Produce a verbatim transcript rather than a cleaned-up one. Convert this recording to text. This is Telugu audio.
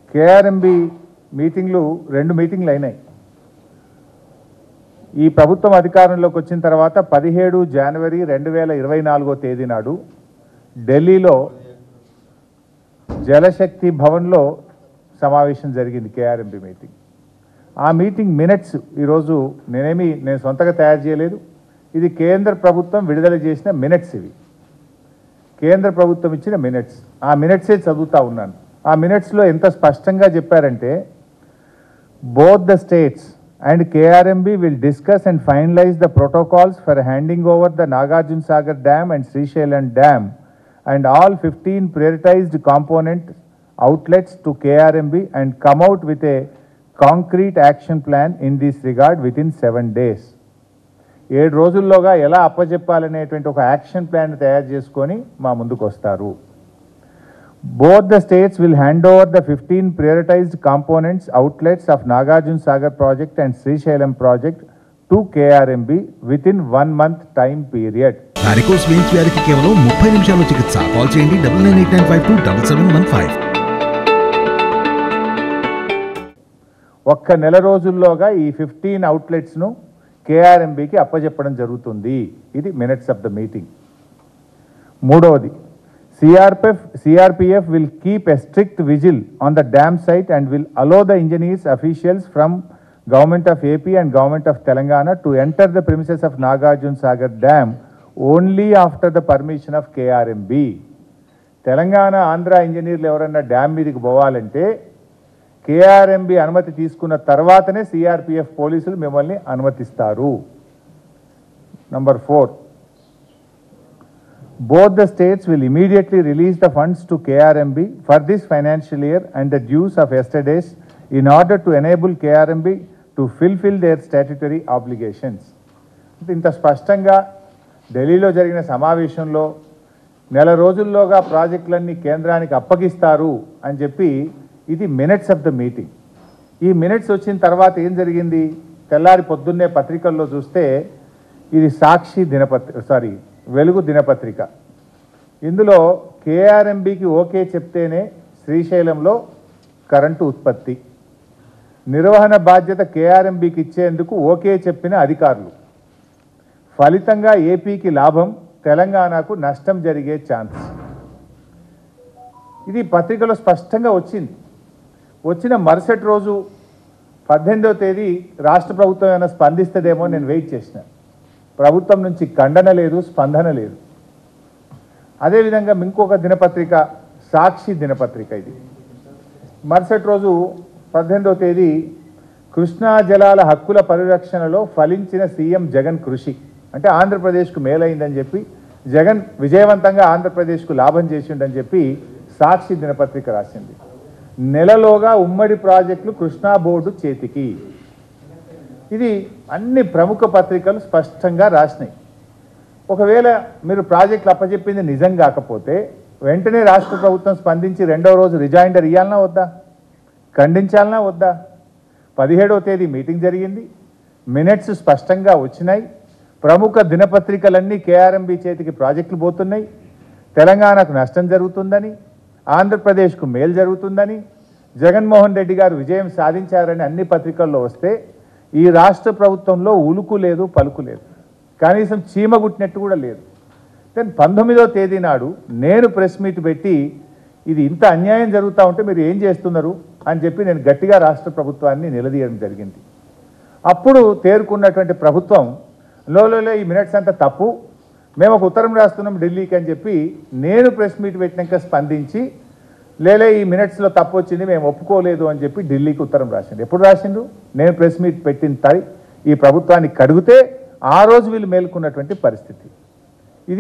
కేఆర్ఎంబి మీటింగ్లు రెండు మీటింగ్లు అయినాయి. ఈ ప్రభుత్వం అధికారంలోకి వచ్చిన తర్వాత పదిహేడు జనవరి రెండు వేల ఇరవై నాలుగో తేదీ నాడు ఢిల్లీలో జలశక్తి భవన్లో సమావేశం జరిగింది కేఆర్ఎంబి మీటింగ్. ఆ మీటింగ్ మినిట్స్ ఈరోజు నేనేమి నేను సొంతగా తయారు చేయలేదు, ఇది కేంద్ర ప్రభుత్వం విడుదల చేసిన మినిట్స్. ఇవి కేంద్ర ప్రభుత్వం ఇచ్చిన మినిట్స్. ఆ మినిట్సే చదువుతూ ఉన్నాను. ఆ మినిట్స్లో ఎంత స్పష్టంగా చెప్పారంటే, both the states and K R M B will discuss and finalize the protocols for handing over the Nagarjuna Sagar Dam and Srisailam Dam and all fifteen prioritized component outlets to K R M B and come out with a concrete action plan in this regard within seven days. ఏడు రోజుల్లోగా ఎలా అప్పచెప్పాలనేటువంటి ఒక యాక్షన్ ప్లాన్ తయారు చేసుకొని మా ముందుకు వస్తారు. Both the states will hand over the fifteen prioritized components outlets of Nagarjuna Sagar project and Srisailam project to K R M B within one month time period. Varicose veins వ్యాధికి కేవలం ముప్పై నిమిషాల్లో చికిత్స. కాల్ చేయండి double nine eight nine five two double seven one five. ఒక్క నెల రోజుల్లోగా ఈ ఫిఫ్టీన్ అవుట్లెట్స్ను కేఆర్ఎంబికి అప్పచెప్పడం జరుగుతుంది. ఇది మినిట్స్ ఆఫ్ ద మీటింగ్. మూడవది, C R P F, C R P F will keep a strict vigil on the dam site and will allow the engineers officials from Government of A P and Government of Telangana to enter the premises of Nagarjuna Sagar Dam only after the permission of K R M B. Telangana Andhra ఇంజనీర్లు ఎవరన్నా డ్యామ్ మీదకి పోవాలంటే కేఆర్ఎంబి అనుమతి తీసుకున్న తర్వాతనే సిఆర్పిఎఫ్ పోలీసులు మిమ్మల్ని అనుమతిస్తారు. Number four, both the states will immediately release the funds to K R M B for this financial year and the dues of yesterday's in order to enable K R M B to fulfill their statutory obligations. ఇంత స్పష్టంగా ఢిల్లీలో జరిగిన సమావేశంలో నెల రోజుల్లోగా ప్రాజెక్టులన్నీ కేంద్రానికి అప్పగిస్తారు అని చెప్పి ఇది మినిట్స్ ఆఫ్ ద మీటింగ్. ఈ మినిట్స్ వచ్చిన తర్వాత ఏం జరిగింది? తెల్లారి పొద్దున్నే పత్రికల్లో చూస్తే ఇది సాక్షి దినపత్రిక సారీ వెలుగు దినపత్రిక. ఇందులో కేఆర్ఎంబికి ఓకే చెప్తేనే శ్రీశైలంలో కరెంటు ఉత్పత్తి, నిర్వహణ బాధ్యత కేఆర్ఎంబికి ఇచ్చేందుకు ఓకే చెప్పిన అధికారులు, ఫలితంగా ఏపీకి లాభం, తెలంగాణకు నష్టం జరిగే ఛాన్స్. ఇది పత్రికలో స్పష్టంగా వచ్చింది. వచ్చిన మరుసటి రోజు పద్దెనిమిదవ తేదీ రాష్ట్ర ప్రభుత్వం ఏమైనా స్పందిస్తుందేమో నేను వెయిట్ చేసిన. ప్రభుత్వం నుంచి ఖండన లేదు, స్పందన లేదు. అదేవిధంగా ఇంకొక దినపత్రిక సాక్షి దినపత్రిక. ఇది మరుసటి రోజు పద్దెనిమిదవ తేదీ కృష్ణా జలాల హక్కుల పరిరక్షణలో ఫలించిన సీఎం జగన్ కృషి, అంటే ఆంధ్రప్రదేశ్కు మేలైందని చెప్పి, జగన్ విజయవంతంగా ఆంధ్రప్రదేశ్కు లాభం చేసిండని చెప్పి సాక్షి దినపత్రిక రాసింది. నెలలోగా ఉమ్మడి ప్రాజెక్టులు కృష్ణా బోర్డు చేతికి. ఇది అన్ని ప్రముఖ పత్రికలు స్పష్టంగా రాసినాయి. ఒకవేళ మీరు ప్రాజెక్టులు అప్పచెప్పింది నిజం కాకపోతే వెంటనే రాష్ట్ర ప్రభుత్వం స్పందించి రెండవ రోజు రిజైండర్ ఇవ్వాలన్నా వద్దా, ఖండించాలన్నా వద్దా? పదిహేడవ తేదీ మీటింగ్ జరిగింది, మినిట్స్ స్పష్టంగా వచ్చినాయి. ప్రముఖ దినపత్రికలన్నీ కేఆర్ఎంబి చేతికి ప్రాజెక్టులు పోతున్నాయి, తెలంగాణకు నష్టం జరుగుతుందని, ఆంధ్రప్రదేశ్కు మేలు జరుగుతుందని, జగన్మోహన్ రెడ్డి గారు విజయం సాధించారని అన్ని పత్రికల్లో వస్తే ఈ రాష్ట్ర ప్రభుత్వంలో ఉలుకు లేదు, పలుకు లేదు, కనీసం చీమ గుట్టినట్టు కూడా లేదు. దెన్ పంతొమ్మిదవ తేదీ నాడు నేను ప్రెస్ మీట్ పెట్టి ఇది ఇంత అన్యాయం జరుగుతూ ఉంటే మీరు ఏం చేస్తున్నారు అని చెప్పి నేను గట్టిగా రాష్ట్ర ప్రభుత్వాన్ని నిలదీయడం జరిగింది. అప్పుడు తేరుకున్నటువంటి ప్రభుత్వం లోలో ఈ మినిట్స్ అంతా తప్పు, మేము ఒక ఉత్తరం రాస్తున్నాం ఢిల్లీకి అని చెప్పి నేను ప్రెస్ మీట్ పెట్టినాక స్పందించి లేలే ఈ మినిట్స్లో తప్పు వచ్చింది మేము ఒప్పుకోలేదు అని చెప్పి ఢిల్లీకి ఉత్తరం రాసిండు. ఎప్పుడు రాసిండు? నేను ప్రెస్ మీట్ పెట్టిన తాయి ఈ ప్రభుత్వాన్ని కడిగితే ఆ రోజు వీళ్ళు మేలుకున్నటువంటి పరిస్థితి.